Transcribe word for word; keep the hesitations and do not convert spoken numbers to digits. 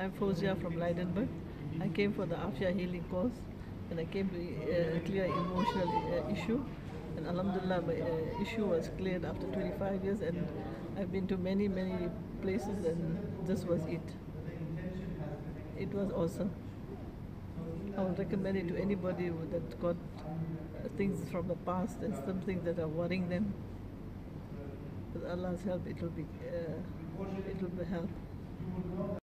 I'm Fozia from Leidenburg. I came for the Afia healing course and I came to uh, clear emotional uh, issue. And Alhamdulillah, my uh, issue was cleared after twenty-five years, and I've been to many, many places, and this was it. It was awesome. I would recommend it to anybody who- that got uh, things from the past and some things that are worrying them. With Allah's help, it will be, uh, it will be help.